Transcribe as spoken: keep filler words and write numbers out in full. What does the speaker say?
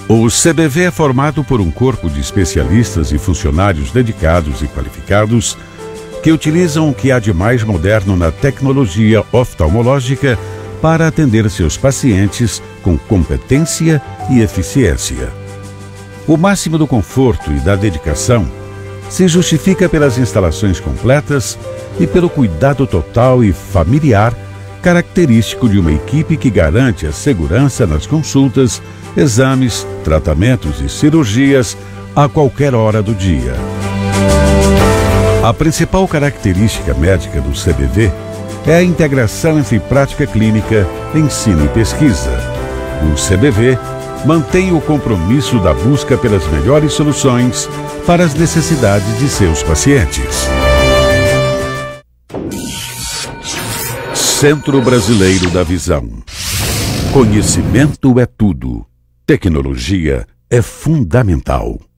O C B V é formado por um corpo de especialistas e funcionários dedicados e qualificados que utilizam o que há de mais moderno na tecnologia oftalmológica para atender seus pacientes com competência e eficiência. O máximo do conforto e da dedicação se justifica pelas instalações completas e pelo cuidado total e familiar característico de uma equipe que garante a segurança nas consultas, exames, tratamentos e cirurgias a qualquer hora do dia. A principal característica médica do C B V é a integração entre prática clínica, ensino e pesquisa. O C B V mantém o compromisso da busca pelas melhores soluções para as necessidades de seus pacientes. Centro Brasileiro da Visão. Conhecimento é tudo. Tecnologia é fundamental.